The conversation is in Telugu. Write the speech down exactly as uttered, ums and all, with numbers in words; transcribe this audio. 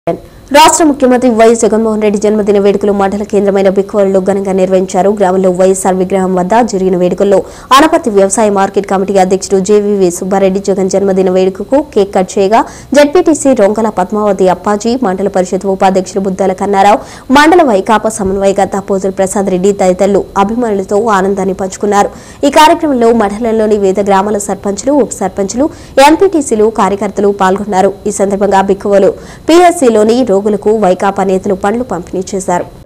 రాష్ట్ర ముఖ్యమంత్రి వైఎస్ జగన్మోహన్ రెడ్డి జన్మదిన వేడుకలు మండల కేంద్రమైన బిక్కువలలో ఘనంగా నిర్వహించారు. గ్రామంలో వైఎస్ఆర్ విగ్రహం వద్ద జరిగిన వేడుకల్లో ఆనపర్తి వ్యవసాయ మార్కెట్ కమిటీ అధ్యక్షుడు జేవీవీ సుబ్బారెడ్డి జగన్ జన్మదిన వేడుకకు కేక్ కట్ చేయగా జడ్పీటీసీ రొంగల పద్మావతి అప్పాజీ, మండల పరిషత్ ఉపాధ్యక్షుడు బుద్దాల కన్నారావు, మండల వైకాపా సమన్వయకర్త పోతుల ప్రసాద్ రెడ్డి తదితరులు అభిమానులతో ఆనందాన్ని పంచుకున్నారు. ఈ కార్యక్రమంలో మండలంలోని వివిధ గ్రామాల సర్పంచులు, ఉప సర్పంచులు, ఎంపీటీసీలు, కార్యకర్తలు పాల్గొన్నారు. ఈ సందర్భంగా బిక్కువలు పీఎస్సీలోని రోగులకు వైకాపా నేతలు పండ్లు పంపిణీ చేశారు.